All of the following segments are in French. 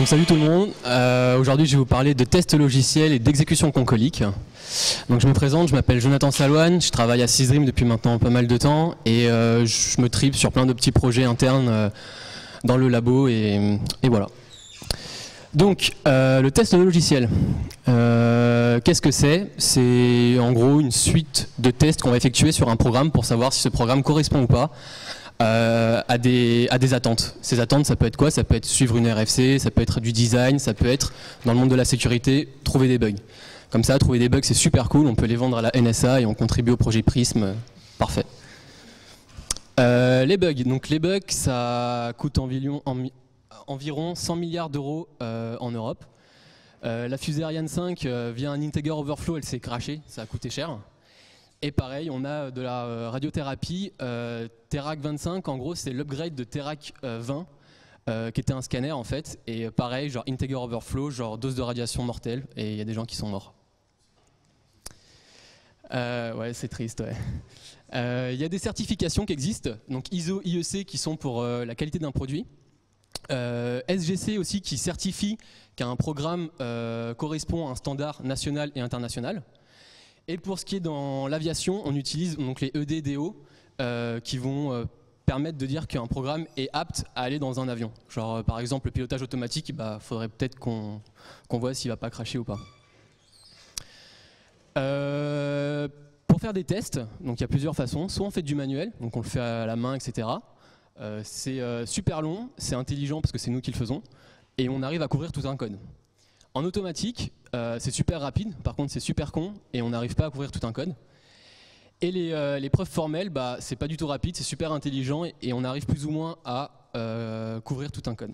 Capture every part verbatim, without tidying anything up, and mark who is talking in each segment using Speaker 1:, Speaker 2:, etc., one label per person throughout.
Speaker 1: salut tout le monde, euh, aujourd'hui je vais vous parler de tests logiciels et d'exécution concolique. Donc je me présente, je m'appelle Jonathan Salouane, je travaille à Sysdream depuis maintenant pas mal de temps et euh, je me tripe sur plein de petits projets internes euh, dans le labo et, et voilà. Donc euh, le test de logiciel, euh, qu'est-ce que c'est? C'est en gros une suite de tests qu'on va effectuer sur un programme pour savoir si ce programme correspond ou pas Euh, à, des, à des attentes. Ces attentes, ça peut être quoi? Ça peut être suivre une R F C, ça peut être du design, ça peut être, dans le monde de la sécurité, trouver des bugs. Comme ça, trouver des bugs, c'est super cool, on peut les vendre à la N S A et on contribue au projet Prism. Parfait. Euh, les bugs. Donc les bugs, ça coûte environ, en, environ cent milliards d'euros euh, en Europe. Euh, la fusée Ariane cinq, euh, via un integer overflow, elle s'est crashée, ça a coûté cher. Et pareil, on a de la euh, radiothérapie, euh, Terac vingt-cinq, en gros c'est l'upgrade de Terac euh, vingt, euh, qui était un scanner en fait, et pareil, genre integer overflow, genre dose de radiation mortelle, et il y a des gens qui sont morts. Euh, ouais, c'est triste, ouais. Il euh, y a des certifications qui existent, donc I S O, I E C qui sont pour euh, la qualité d'un produit, euh, S G C aussi qui certifie qu'un programme euh, correspond à un standard national et international. Et pour ce qui est dans l'aviation, on utilise donc les E D D O euh, qui vont euh, permettre de dire qu'un programme est apte à aller dans un avion. Genre euh, par exemple le pilotage automatique, il bah, faudrait peut-être qu'on qu'on voit s'il ne va pas crasher ou pas. Euh, pour faire des tests, donc il y a plusieurs façons. Soit on fait du manuel, donc on le fait à la main, et cetera. Euh, c'est euh, super long, c'est intelligent parce que c'est nous qui le faisons, et on arrive à couvrir tout un code. En automatique, euh, c'est super rapide, par contre c'est super con et on n'arrive pas à couvrir tout un code. Et les, euh, les preuves formelles, bah, c'est pas du tout rapide, c'est super intelligent et, et on arrive plus ou moins à euh, couvrir tout un code.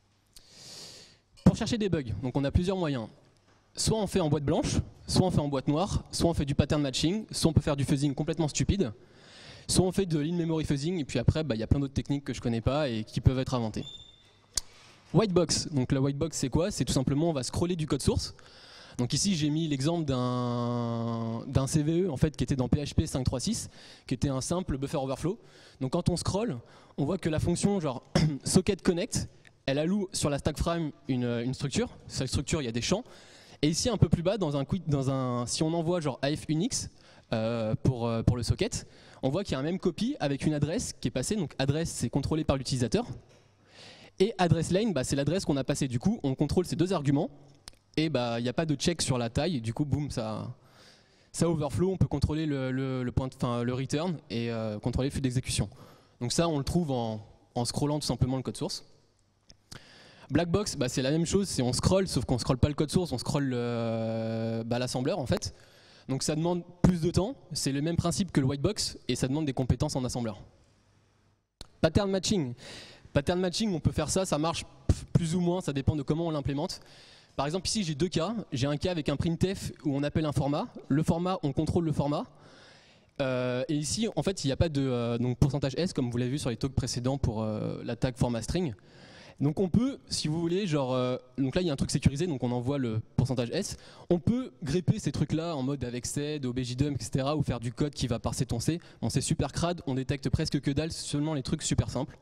Speaker 1: Pour chercher des bugs, donc on a plusieurs moyens. Soit on fait en boîte blanche, soit on fait en boîte noire, soit on fait du pattern matching, soit on peut faire du fuzzing complètement stupide, soit on fait de l'in-memory fuzzing et puis après il bah, y a plein d'autres techniques que je connais pas et qui peuvent être inventées. Whitebox, donc la whitebox c'est quoi? C'est tout simplement on va scroller du code source. Donc ici j'ai mis l'exemple d'un d'un C V E en fait qui était dans P H P cinq point trois six, qui était un simple buffer overflow. Donc quand on scrolle, on voit que la fonction genre socket connect, elle alloue sur la stack frame une, une structure. Cette structure il y a des champs. Et ici un peu plus bas dans un, dans un si on envoie genre A F Unix euh, pour, pour le socket, on voit qu'il y a un même copy avec une adresse qui est passée. Donc adresse c'est contrôlé par l'utilisateur. Et address lane, bah, c'est l'adresse qu'on a passée. Du coup, on contrôle ces deux arguments et bah, il n'y a pas de check sur la taille. Du coup, boum, ça, ça overflow. On peut contrôler le, le, le, point, enfin, le return et euh, contrôler le flux d'exécution. Donc ça, on le trouve en, en scrollant tout simplement le code source. Blackbox, bah, c'est la même chose. C'est on scroll, sauf qu'on ne scrolle pas le code source, on scrolle euh, bah, l'assembleur en fait. Donc ça demande plus de temps. C'est le même principe que le whitebox et ça demande des compétences en assembleur. Pattern matching. Pattern matching, on peut faire ça, ça marche plus ou moins, ça dépend de comment on l'implémente. Par exemple ici j'ai deux cas, j'ai un cas avec un printf où on appelle un format, le format, on contrôle le format, euh, et ici en fait il n'y a pas de euh, donc pourcentage S comme vous l'avez vu sur les talks précédents pour euh, la tag format string. Donc on peut, si vous voulez, genre, euh, donc là il y a un truc sécurisé, donc on envoie le pourcentage S, on peut grepper ces trucs là en mode avec sed, objdump, et cetera ou faire du code qui va parser ton C. Bon c'est super crade, on détecte presque que dalle, seulement les trucs super simples.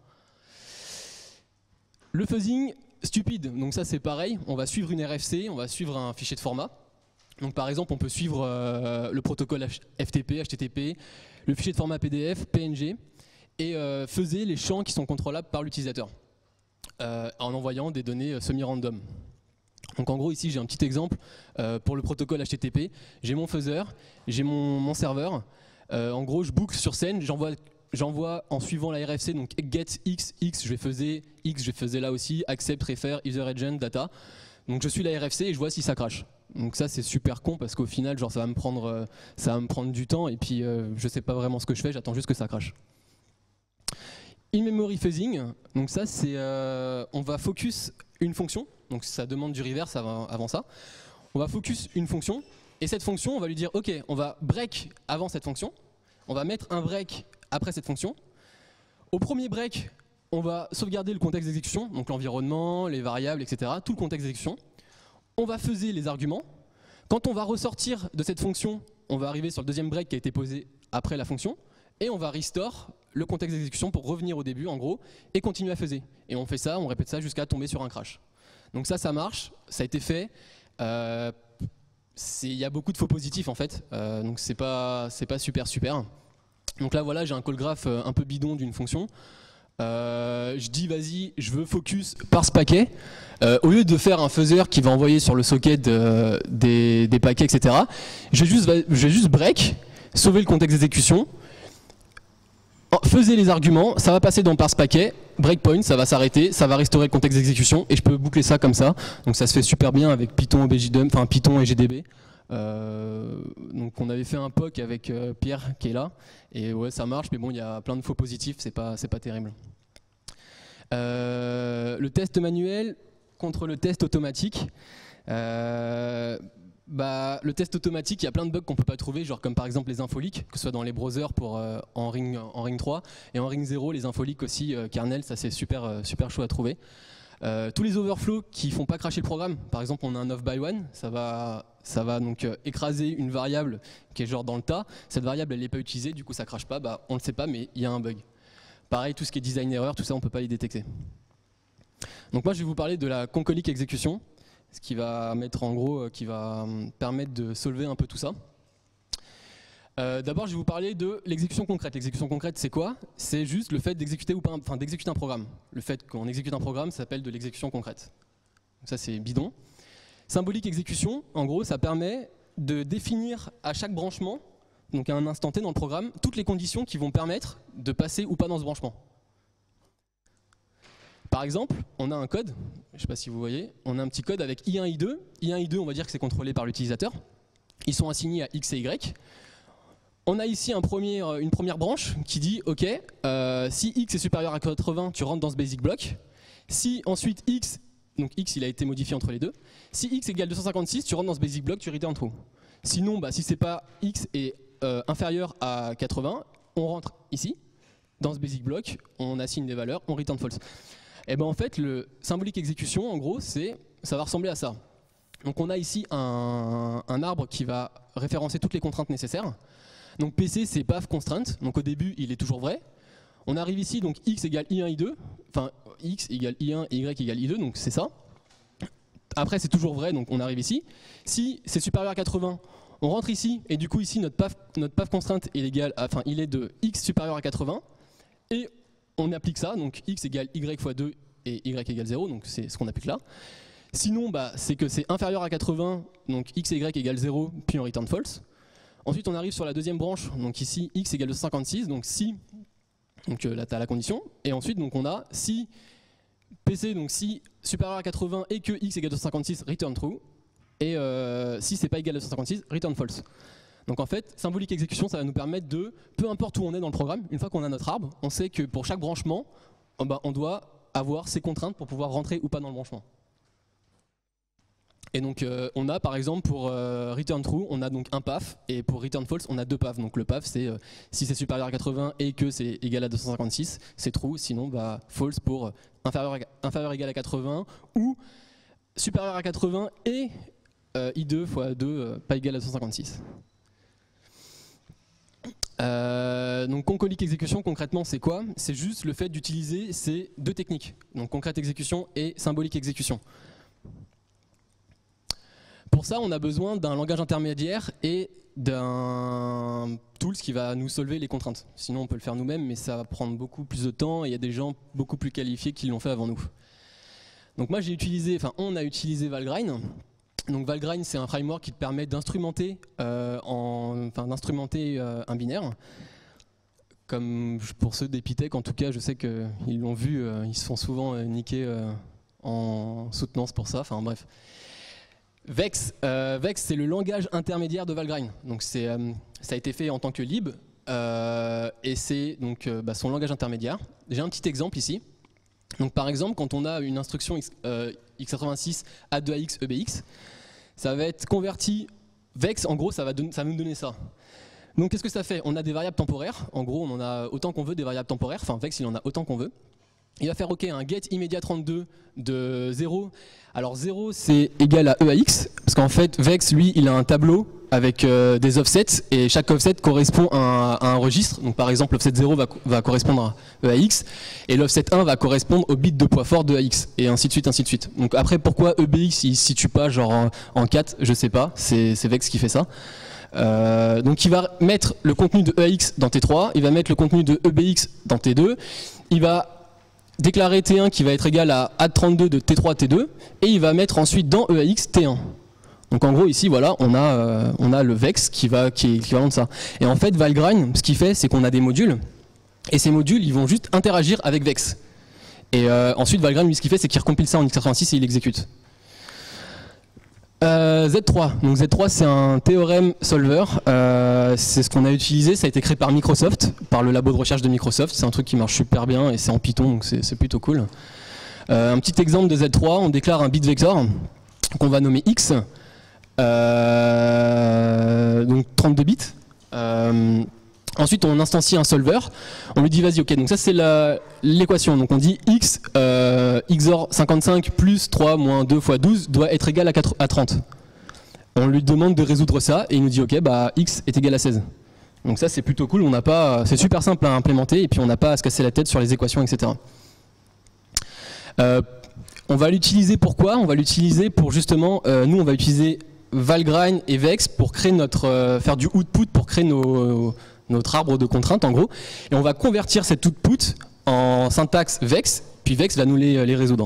Speaker 1: Le fuzzing stupide, donc ça c'est pareil, on va suivre une R F C, on va suivre un fichier de format. Donc par exemple on peut suivre euh, le protocole F T P, H T T P, le fichier de format P D F, P N G et euh, fuzzer les champs qui sont contrôlables par l'utilisateur euh, en envoyant des données semi-random. Donc en gros ici j'ai un petit exemple euh, pour le protocole H T T P, j'ai mon fuzzer, j'ai mon, mon serveur, euh, en gros je boucle sur scène, j'envoie J'envoie en suivant la R F C, donc get x, x, je vais faiser, x, je vais faiser là aussi, accept, refer, user agent, data. Donc je suis la R F C et je vois si ça crache. Donc ça c'est super con parce qu'au final genre ça va me prendre, ça va me prendre du temps et puis euh, je sais pas vraiment ce que je fais, j'attends juste que ça crache. In-memory fuzzing, donc ça c'est, euh, on va focus une fonction, donc ça demande du reverse avant, avant ça. On va focus une fonction et cette fonction on va lui dire ok, on va break avant cette fonction, on va mettre un break après cette fonction. Au premier break, on va sauvegarder le contexte d'exécution, donc l'environnement, les variables, et cetera, tout le contexte d'exécution. On va fuzzer les arguments. Quand on va ressortir de cette fonction, on va arriver sur le deuxième break qui a été posé après la fonction, et on va restore le contexte d'exécution pour revenir au début, en gros, et continuer à fuzzer. Et on fait ça, on répète ça jusqu'à tomber sur un crash. Donc ça, ça marche, ça a été fait. Euh, il y a beaucoup de faux positifs en fait, euh, donc c'est pas, c'est pas super super. Donc là voilà, j'ai un call graph un peu bidon d'une fonction. Euh, je dis vas-y, je veux focus parse paquet. Euh, au lieu de faire un fuzzer qui va envoyer sur le socket euh, des, des paquets, et cetera, je vais, juste, je vais juste break, sauver le contexte d'exécution, faiser les arguments, ça va passer dans parse paquet, breakpoint, ça va s'arrêter, ça va restaurer le contexte d'exécution et je peux boucler ça comme ça. Donc ça se fait super bien avec Python, O B J dump, enfin Python et G D B. Euh, donc on avait fait un P O C avec euh, Pierre qui est là et ouais ça marche, mais bon il y a plein de faux positifs, c'est pas, c'est pas terrible. Euh, le test manuel contre le test automatique. Euh, bah, le test automatique, il y a plein de bugs qu'on peut pas trouver, genre comme par exemple les infoliques, que ce soit dans les browsers pour, euh, en, ring, en ring trois, et en ring zéro, les infoliques aussi, euh, kernel, ça c'est super, euh, super chaud à trouver. Euh, tous les overflows qui font pas cracher le programme, par exemple on a un off by one, ça va, ça va donc euh, écraser une variable qui est genre dans le tas, cette variable elle n'est pas utilisée, du coup ça crache pas, bah, on le sait pas mais il y a un bug. Pareil, tout ce qui est design error, tout ça on peut pas les détecter. Donc moi je vais vous parler de la concolic exécution, ce qui va mettre en gros, euh, qui va euh, permettre de solver un peu tout ça. Euh, D'abord, je vais vous parler de l'exécution concrète. L'exécution concrète, c'est quoi? C'est juste le fait d'exécuter ou pas, enfin d'exécuter un programme. Le fait qu'on exécute un programme, ça s'appelle de l'exécution concrète. Donc ça, c'est bidon. Symbolique exécution, en gros, ça permet de définir à chaque branchement, donc à un instant T dans le programme, toutes les conditions qui vont permettre de passer ou pas dans ce branchement. Par exemple, on a un code, je ne sais pas si vous voyez, on a un petit code avec I un, I deux. I un, I deux, on va dire que c'est contrôlé par l'utilisateur. Ils sont assignés à X et Y. On a ici un premier, une première branche qui dit ok, euh, si X est supérieur à quatre-vingts, tu rentres dans ce basic block. Si ensuite X, donc X il a été modifié entre les deux, si X égale deux cent cinquante-six, tu rentres dans ce basic block, tu return true. Sinon, bah, si c'est pas X est euh, inférieur à quatre-vingts, on rentre ici, dans ce basic block, on assigne des valeurs, on return false. Et ben en fait, le symbolique exécution, en gros, c'est, ça va ressembler à ça. Donc on a ici un, un arbre qui va référencer toutes les contraintes nécessaires. Donc P C c'est path constraint, donc au début il est toujours vrai. On arrive ici, donc X égale I un, I deux, enfin X égale I un et Y égale I deux, donc c'est ça. Après c'est toujours vrai, donc on arrive ici. Si c'est supérieur à quatre-vingts, on rentre ici, et du coup ici notre path, notre path constraint est égal à, enfin, il est de X supérieur à quatre-vingts, et on applique ça, donc X égale Y fois deux et Y égale zéro, donc c'est ce qu'on applique là. Sinon, bah, c'est que c'est inférieur à quatre-vingts, donc X et Y égale zéro, puis on return false. Ensuite, on arrive sur la deuxième branche, donc ici X égale deux cent cinquante-six, donc si, donc euh, là tu as la condition, et ensuite donc on a si P C, donc si supérieur à quatre-vingts et que X égale deux cent cinquante-six, return true, et euh, si c'est pas égal à deux cent cinquante-six, return false. Donc en fait, symbolique exécution, ça va nous permettre de, peu importe où on est dans le programme, une fois qu'on a notre arbre, on sait que pour chaque branchement, oh bah, on doit avoir ces contraintes pour pouvoir rentrer ou pas dans le branchement. Et donc euh, on a par exemple pour euh, return true, on a donc un path, et pour return false, on a deux paths. Donc le path c'est euh, si c'est supérieur à quatre-vingts et que c'est égal à deux cent cinquante-six, c'est true, sinon bah, false pour euh, inférieur, à, inférieur égal à quatre-vingts ou supérieur à quatre-vingts et euh, I deux fois deux euh, pas égal à deux cent cinquante-six. Euh, donc concolic exécution concrètement c'est quoi? C'est juste le fait d'utiliser ces deux techniques, donc concrète exécution et symbolique exécution. Pour ça, on a besoin d'un langage intermédiaire et d'un tool qui va nous solver les contraintes. Sinon, on peut le faire nous-mêmes, mais ça va prendre beaucoup plus de temps et il y a des gens beaucoup plus qualifiés qui l'ont fait avant nous. Donc moi, j'ai utilisé, enfin, on a utilisé Valgrind. Donc Valgrind, c'est un framework qui te permet d'instrumenter euh, enfin, d'instrumenter euh, un binaire. Comme pour ceux d'Epitech, en tout cas, je sais qu'ils l'ont vu, euh, ils se font souvent euh, niquer euh, en soutenance pour ça. Enfin bref. Vex, euh, Vex c'est le langage intermédiaire de Valgrind. Donc c'est, euh, ça a été fait en tant que lib euh, et c'est donc euh, bah, son langage intermédiaire. J'ai un petit exemple ici. Donc par exemple, quand on a une instruction x, euh, x quatre-vingt-six A deux A X E B X, ça va être converti. Vex, en gros, ça va, ça va nous donner ça. Donc qu'est-ce que ça fait? On a des variables temporaires. En gros, on en a autant qu'on veut des variables temporaires. Enfin, Vex, il en a autant qu'on veut. Il va faire OK un get immédiat trente-deux de zéro. Alors zéro c'est égal à E A X, parce qu'en fait Vex lui il a un tableau avec euh, des offsets, et chaque offset correspond à un, à un registre. Donc par exemple, l'offset zéro va, va correspondre à E A X, et l'offset un va correspondre au bit de poids fort de E A X, et ainsi de suite, ainsi de suite. Donc après, pourquoi E B X il ne se situe pas genre en, en quatre, je sais pas, c'est Vex qui fait ça. Euh, donc il va mettre le contenu de E A X dans T trois, il va mettre le contenu de E B X dans T deux, il va déclarer T un qui va être égal à A D trente-deux de T trois T deux, et il va mettre ensuite dans E A X T un. Donc en gros ici voilà, on a, euh, on a le Vex qui, va, qui est équivalent de ça. Et en fait Valgrind, ce qu'il fait, c'est qu'on a des modules, et ces modules ils vont juste interagir avec Vex. Et euh, ensuite Valgrind, lui, ce qu'il fait, c'est qu'il recompile ça en x quatre-vingt-six et il l'exécute. Euh, Z trois, donc Z trois c'est un théorème solver, euh, c'est ce qu'on a utilisé, ça a été créé par Microsoft, par le labo de recherche de Microsoft, c'est un truc qui marche super bien et c'est en Python, donc c'est plutôt cool. Euh, un petit exemple de Z trois, on déclare un bit vector qu'on va nommer X, euh, donc trente-deux bits. Euh, Ensuite, on instancie un solver, on lui dit vas-y, ok, donc ça c'est l'équation, donc on dit x, euh, X O R cinquante-cinq plus trois moins deux fois douze doit être égal à, quatre, à trente. On lui demande de résoudre ça et il nous dit ok, bah x est égal à seize. Donc ça c'est plutôt cool, on n'a pas, c'est super simple à implémenter et puis on n'a pas à se casser la tête sur les équations, et cetera. Euh, on va l'utiliser pourquoi? On va l'utiliser pour justement, euh, nous on va utiliser Valgrind et Vex pour créer notre, euh, faire du output pour créer nos... notre arbre de contraintes en gros, et on va convertir cet output en syntaxe Vex, puis Vex va nous les, les résoudre.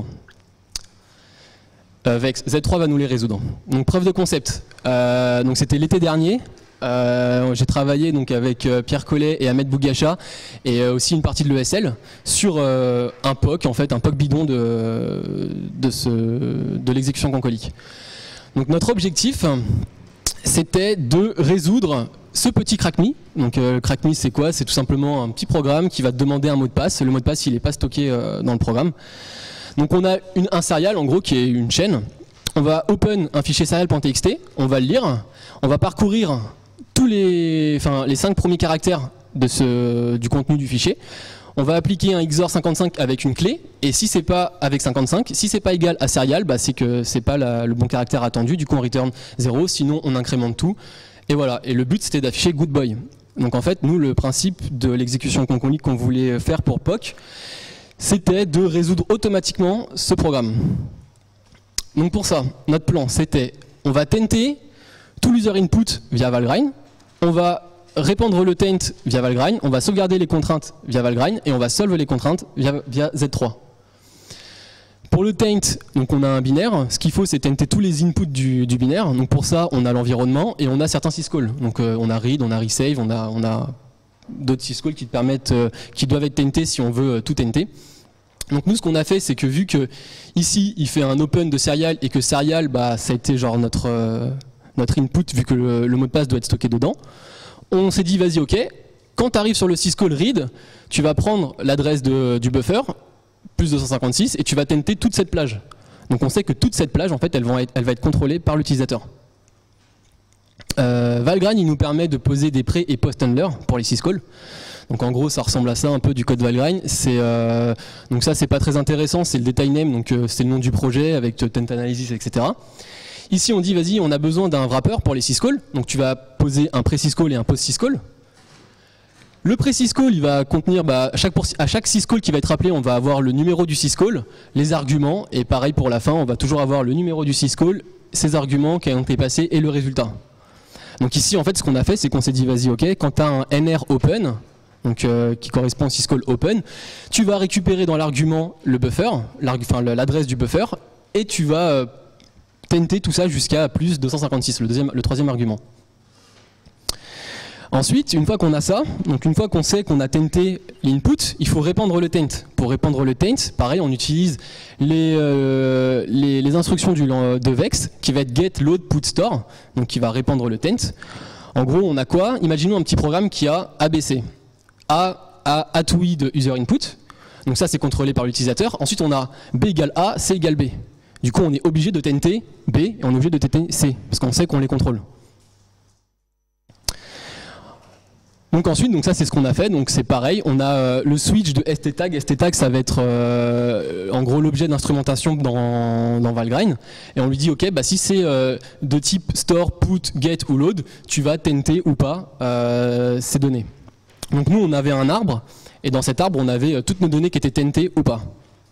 Speaker 1: Euh, Vex, Z trois va nous les résoudre. Donc preuve de concept, euh, donc c'était l'été dernier, euh, j'ai travaillé donc avec euh, Pierre Collet et Ahmed Bougacha, et euh, aussi une partie de l'E S L, sur euh, un P O C, en fait un P O C bidon de, de, ce, de l'exécution concolique. Donc notre objectif, c'était de résoudre ce petit crack-me. Donc euh, crack-me c'est quoi? C'est tout simplement un petit programme qui va te demander un mot de passe. Le mot de passe il n'est pas stocké euh, dans le programme. Donc on a une, un serial en gros qui est une chaîne. On va open un fichier serial.txt, on va le lire, on va parcourir tous les, enfin, les cinq premiers caractères de ce, du contenu du fichier. On va appliquer un X O R cinquante-cinq avec une clé, et si c'est pas avec cinquante-cinq, si c'est pas égal à serial, bah, c'est que c'est pas la, le bon caractère attendu, du coup on return zéro, sinon on incrémente tout. Et voilà, et le but c'était d'afficher good boy. Donc en fait, nous, le principe de l'exécution concolique qu'on voulait faire pour P O C, c'était de résoudre automatiquement ce programme. Donc pour ça, notre plan, c'était, on va tenter tout l'user input via Valgrind, on va répandre le taint via Valgrind, on va sauvegarder les contraintes via Valgrind, et on va solve les contraintes via, via Z trois. Pour le taint, donc on a un binaire. Ce qu'il faut, c'est tainter tous les inputs du, du binaire. Donc pour ça, on a l'environnement et on a certains syscalls. Donc euh, on a read, on a resave, on a, on a d'autres syscalls qui te permettent, euh, qui doivent être taintés si on veut euh, tout tainter. Donc nous, ce qu'on a fait, c'est que vu que ici, il fait un open de serial et que serial, bah, ça a été genre notre euh, notre input vu que le, le mot de passe doit être stocké dedans, on s'est dit vas-y, ok. Quand tu arrives sur le syscall read, tu vas prendre l'adresse du buffer plus deux cent cinquante-six et tu vas tenter toute cette plage. Donc on sait que toute cette plage en fait elle va être, elle va être contrôlée par l'utilisateur. Euh, Valgrind il nous permet de poser des pré et post handlers pour les syscalls. Donc en gros ça ressemble à ça un peu du code Valgrind. Euh, donc ça c'est pas très intéressant, c'est le detail name, donc euh, c'est le nom du projet avec tent analysis, et cetera. Ici on dit vas-y on a besoin d'un wrapper pour les syscalls. Donc tu vas poser un pré-syscall et un post-syscall. Le pré-syscall, il va contenir, bah, à, chaque pour, à chaque syscall qui va être appelé, on va avoir le numéro du syscall, les arguments, et pareil pour la fin, on va toujours avoir le numéro du syscall, ses arguments qui ont été passés et le résultat. Donc ici, en fait, ce qu'on a fait, c'est qu'on s'est dit, vas-y, ok, quand tu as un N R open, donc, euh, qui correspond au syscall open, tu vas récupérer dans l'argument le buffer, enfin, l'adresse du buffer, et tu vas euh, tenter tout ça jusqu'à plus deux cent cinquante-six, le, deuxième, le troisième argument. Ensuite, une fois qu'on a ça, donc une fois qu'on sait qu'on a tainté l'input, il faut répandre le taint. Pour répandre le taint, pareil, on utilise les, euh, les, les instructions du, de Vex, qui va être get, load, put, store, donc qui va répandre le taint. En gros, on a quoi? Imaginons un petit programme qui a A B C. A a atouï de user input, donc ça c'est contrôlé par l'utilisateur. Ensuite, on a B égale A, C égale B. Du coup, on est obligé de tainter B et on est obligé de tainter C, parce qu'on sait qu'on les contrôle. Donc ensuite, donc ça c'est ce qu'on a fait, donc c'est pareil, on a euh, le switch de sttag, sttag ça va être euh, en gros l'objet d'instrumentation dans, dans Valgrind, et on lui dit ok, bah, si c'est euh, de type store, put, get ou load, tu vas tenter ou pas euh, ces données. Donc nous on avait un arbre, et dans cet arbre on avait euh, toutes nos données qui étaient tentées ou pas.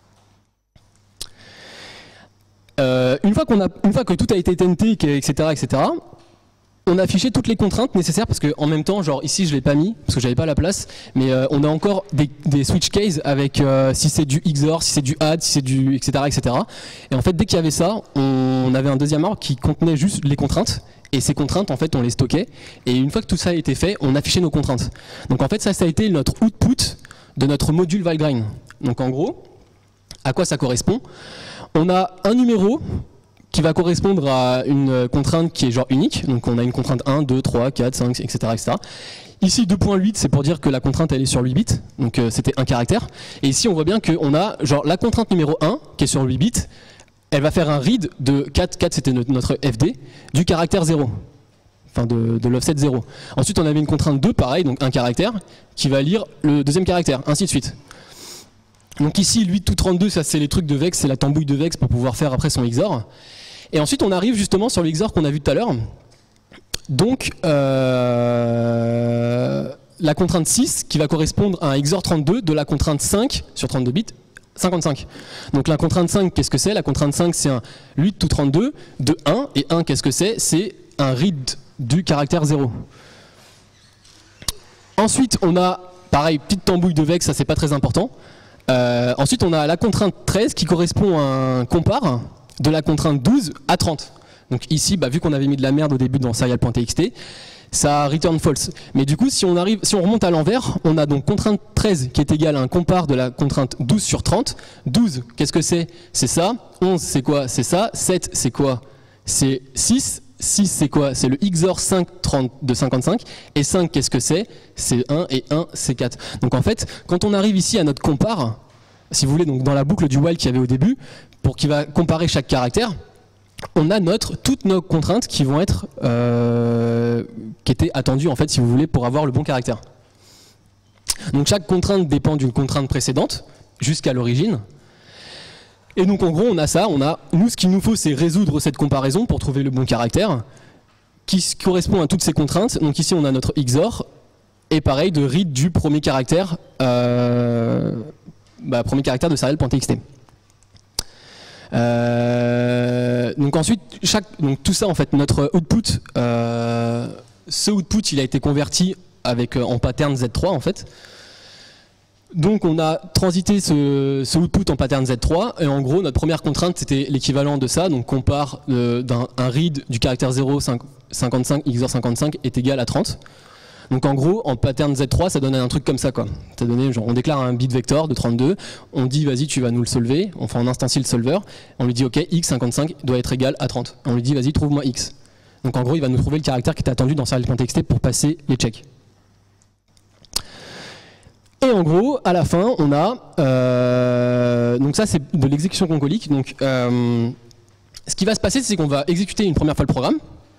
Speaker 1: Euh, une, fois qu'on a, une fois que tout a été tenté, et cetera, et cetera, on a affiché toutes les contraintes nécessaires parce qu'en même temps, genre ici je ne l'ai pas mis parce que j'avais pas la place, mais euh, on a encore des, des switch cases avec euh, si c'est du X O R, si c'est du add, si c'est du et cetera, et cetera. Et en fait, dès qu'il y avait ça, on, on avait un deuxième arbre qui contenait juste les contraintes. Et ces contraintes, en fait, on les stockait. Et une fois que tout ça a été fait, on affichait nos contraintes. Donc en fait, ça, ça a été notre output de notre module Valgrind. Donc en gros, à quoi ça correspond? On a un numéro qui va correspondre à une contrainte qui est genre unique. Donc on a une contrainte un, deux, trois, quatre, cinq, et cetera, et cetera. Ici deux point huit, c'est pour dire que la contrainte elle est sur huit bits, donc euh, c'était un caractère. Et ici on voit bien qu'on a genre la contrainte numéro un qui est sur huit bits, elle va faire un read de quatre, quatre c'était notre F D, du caractère zéro. Enfin de, de l'offset zéro. Ensuite on avait une contrainte deux, pareil, donc un caractère, qui va lire le deuxième caractère, ainsi de suite. Donc ici, le huit tout trente-deux, ça c'est les trucs de Vex, c'est la tambouille de Vex pour pouvoir faire après son X O R. Et ensuite, on arrive justement sur le X O R qu'on a vu tout à l'heure. Donc, euh, la contrainte six qui va correspondre à un X O R trente-deux de la contrainte cinq sur trente-deux bits, cinquante-cinq. Donc la contrainte cinq, qu'est-ce que c'est? La contrainte cinq, c'est un huit tout trente-deux de un. Et un, qu'est-ce que c'est? C'est un read du caractère zéro. Ensuite, on a, pareil, petite tambouille de Vex, ça c'est pas très important. Euh, ensuite, on a la contrainte treize qui correspond à un compare de la contrainte douze à trente. Donc ici, bah, vu qu'on avait mis de la merde au début dans serial.txt, ça return false. Mais du coup, si on, arrive, si on remonte à l'envers, on a donc contrainte treize qui est égale à un compare de la contrainte douze sur trente. douze, qu'est-ce que c'est? C'est ça. onze, c'est quoi? C'est ça. sept, c'est quoi? C'est six. six, c'est quoi? C'est le X O R cinq trente de cinquante-cinq. Et cinq, qu'est-ce que c'est? C'est un et un, c'est quatre. Donc en fait, quand on arrive ici à notre compare, si vous voulez, donc dans la boucle du while qu'il y avait au début, pour qu'il va comparer chaque caractère, on a notre, toutes nos contraintes qui vont être, euh, qui étaient attendues en fait, si vous voulez, pour avoir le bon caractère. Donc chaque contrainte dépend d'une contrainte précédente, jusqu'à l'origine. Et donc en gros, on a ça, on a, nous ce qu'il nous faut, c'est résoudre cette comparaison pour trouver le bon caractère, qui correspond à toutes ces contraintes. Donc ici, on a notre X O R, et pareil, de read du premier caractère, euh, bah, premier caractère de serial.txt. Euh, donc ensuite, chaque, donc tout ça en fait, notre output, euh, ce output il a été converti avec, en pattern Z trois en fait. Donc on a transité ce, ce output en pattern Z trois et en gros notre première contrainte c'était l'équivalent de ça, donc compare euh, d'un un read du caractère zéro, cinquante-cinq, X O R cinquante-cinq est égal à trente. Donc en gros, en pattern Z trois, ça donnait un truc comme ça, quoi. Ça donnait, genre, on déclare un bit vector de trente-deux, on dit vas-y tu vas nous le solver, enfin on instancie le solver, on lui dit ok, x cinquante-cinq doit être égal à trente. On lui dit vas-y trouve-moi x. Donc en gros, il va nous trouver le caractère qui était attendu dans serial.txt pour passer les checks. Et en gros, à la fin, on a, euh, donc ça c'est de l'exécution concolique, donc euh, ce qui va se passer, c'est qu'on va exécuter une première fois le programme.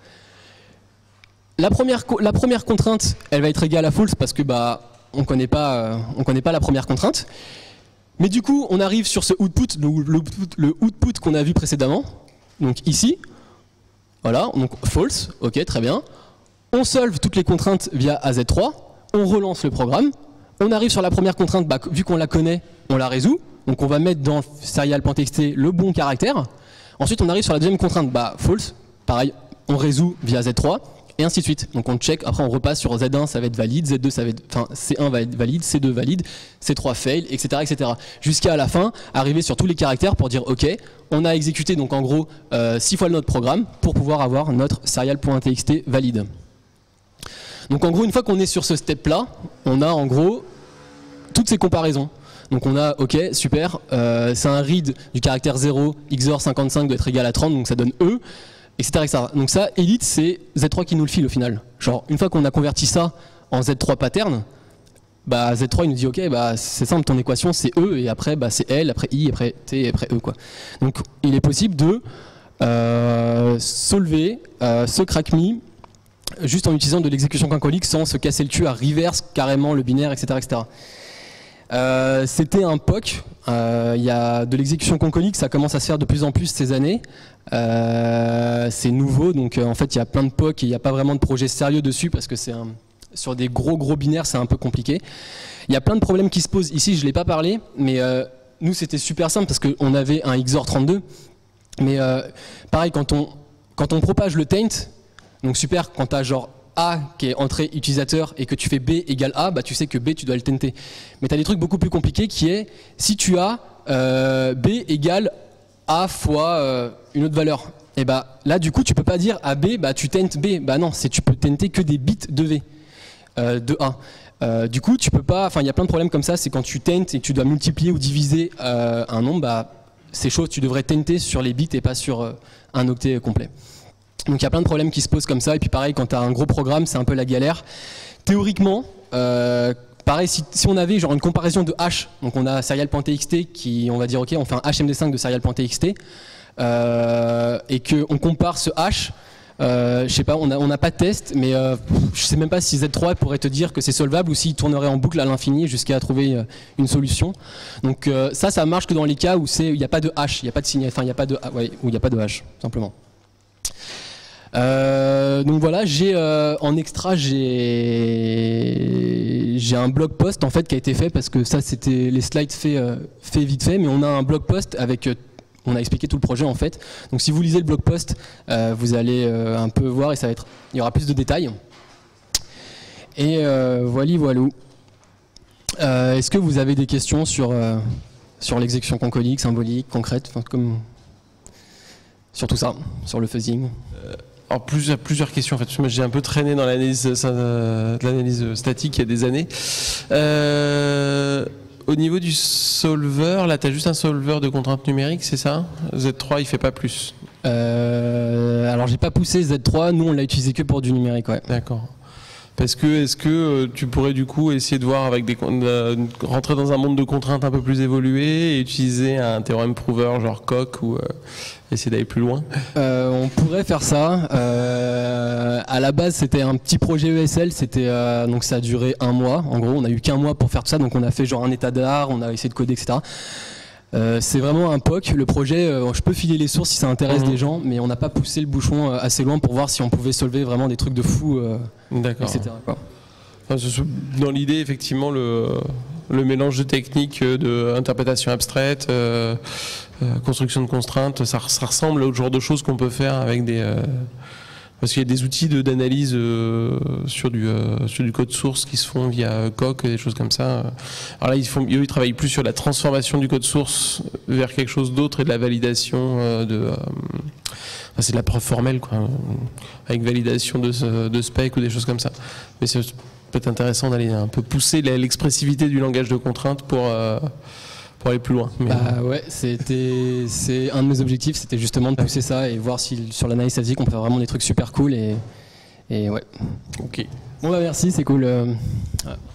Speaker 1: La première, la première contrainte, elle va être égale à false parce que bah on connaît pas, euh, on connaît pas la première contrainte. Mais du coup, on arrive sur ce output, le, le, le output qu'on a vu précédemment. Donc ici, voilà, donc false, ok, très bien. On solve toutes les contraintes via A Z trois, on relance le programme. On arrive sur la première contrainte, bah, vu qu'on la connaît, on la résout. Donc on va mettre dans serial.txt le bon caractère. Ensuite, on arrive sur la deuxième contrainte, bah false, pareil, on résout via Z trois. Et ainsi de suite. Donc on check, après on repasse sur Z un, ça va être valide, Z deux, ça va être, enfin C un va être valide, C deux valide, C trois fail, et cetera, et cetera. Jusqu'à la fin, arriver sur tous les caractères pour dire ok, on a exécuté donc en gros euh, six fois notre programme pour pouvoir avoir notre serial.txt valide. Donc en gros, une fois qu'on est sur ce step là, on a en gros toutes ces comparaisons. Donc on a ok, super, euh, c'est un read du caractère zéro, X O R cinquante-cinq doit être égal à trente, donc ça donne E. Etc, et cetera. Donc ça, Elite, c'est Z trois qui nous le file au final. Genre, une fois qu'on a converti ça en Z trois pattern, bah Z trois il nous dit ok, bah c'est simple, ton équation c'est E, et après bah, c'est L, après I, après T, et après E, quoi. Donc il est possible de euh, solver euh, ce crack me juste en utilisant de l'exécution concolique sans se casser le cul à reverse carrément le binaire, et cetera et cetera. Euh, C'était un P O C, il euh, y a de l'exécution concolique, ça commence à se faire de plus en plus ces années. Euh, c'est nouveau, donc euh, en fait il y a plein de P O C et il n'y a pas vraiment de projet sérieux dessus parce que c'est un, sur des gros gros binaires c'est un peu compliqué. Il y a plein de problèmes qui se posent, ici je ne l'ai pas parlé, mais euh, nous c'était super simple parce qu'on avait un X O R trente-deux, mais euh, pareil quand on, quand on propage le taint, donc super quand tu as genre A qui est entrée utilisateur et que tu fais B égale A, bah tu sais que B tu dois le tenter. Mais tu as des trucs beaucoup plus compliqués qui est si tu as euh, B égale A fois euh, une autre valeur. Et bah là du coup tu peux pas dire à B bah tu tentes B. Bah non, c'est tu peux tenter que des bits de V, euh, de A. Euh, du coup tu peux pas, enfin il y a plein de problèmes comme ça, c'est quand tu tentes et que tu dois multiplier ou diviser euh, un nombre, bah c'est chaud, tu devrais tenter sur les bits et pas sur euh, un octet complet. Donc il y a plein de problèmes qui se posent comme ça, et puis pareil quand tu as un gros programme c'est un peu la galère. Théoriquement, euh, pareil si, si on avait genre une comparaison de hash, donc on a serial.txt qui on va dire ok on fait un H M D cinq de serial.txt euh, et qu'on compare ce hash, euh, je sais pas, on n'a on a pas de test, mais euh, je sais même pas si Z trois pourrait te dire que c'est solvable ou s'il tournerait en boucle à l'infini jusqu'à trouver euh, une solution. Donc euh, ça, ça marche que dans les cas où il n'y a pas de hash, il n'y a pas de signe, enfin il n'y a pas de, ouais, où il n'y a pas de hash simplement. Euh, donc voilà, j'ai euh, en extra j'ai j'ai un blog post en fait qui a été fait parce que ça c'était les slides fait euh, fait vite fait, mais on a un blog post avec euh, on a expliqué tout le projet en fait. Donc si vous lisez le blog post, euh, vous allez euh, un peu voir et ça va être il y aura plus de détails. Et euh, voilà voilou. Euh, Est-ce que vous avez des questions sur euh, sur l'exécution concolique, symbolique, concrète, enfin, comme sur tout ça, sur le fuzzing?
Speaker 2: Alors plusieurs, plusieurs questions en fait. J'ai un peu traîné dans l'analyse euh, l'analyse statique il y a des années. Euh, au niveau du solver, là tu as juste un solver de contraintes numériques, c'est ça? Z trois il fait pas plus?
Speaker 1: euh, Alors j'ai pas poussé Z trois, nous on l'a utilisé que pour du numérique, ouais.
Speaker 2: D'accord. Parce que est-ce que tu pourrais du coup essayer de voir avec des euh, rentrer dans un monde de contraintes un peu plus évolué et utiliser un théorème prover genre Coq ou euh, essayer d'aller plus loin?
Speaker 1: euh, On pourrait faire ça. Euh, à la base c'était un petit projet E S L, c'était euh, donc ça a duré un mois. En gros on a eu qu'un mois pour faire tout ça, donc on a fait genre un état d'art, on a essayé de coder, et cetera. Euh, c'est vraiment un P O C. Le projet, euh, je peux filer les sources si ça intéresse mmh. des gens, mais on n'a pas poussé le bouchon euh, assez loin pour voir si on pouvait solver vraiment des trucs de fou, euh, et cetera quoi.
Speaker 2: Dans l'idée, effectivement, le, le mélange de techniques d'interprétation abstraite, euh, euh, construction de contraintes, ça, ça ressemble au genre de choses qu'on peut faire avec des... Euh, parce qu'il y a des outils d'analyse euh, sur, du, euh, sur du code source qui se font via Coq et des choses comme ça. Alors là, ils, font, eux, ils travaillent plus sur la transformation du code source vers quelque chose d'autre et de la validation euh, de... Euh, enfin, c'est de la preuve formelle, quoi, avec validation de, de spec ou des choses comme ça. Mais c'est peut-être intéressant d'aller un peu pousser l'expressivité du langage de contrainte pour... Euh, pour aller plus loin. Mais...
Speaker 1: Bah ouais, c'était c'est un de mes objectifs, c'était justement de pousser ça et voir si sur l'analyse statique on fait vraiment des trucs super cool et, et ouais.
Speaker 2: Ok.
Speaker 1: Bon bah merci, c'est cool. Euh, ouais.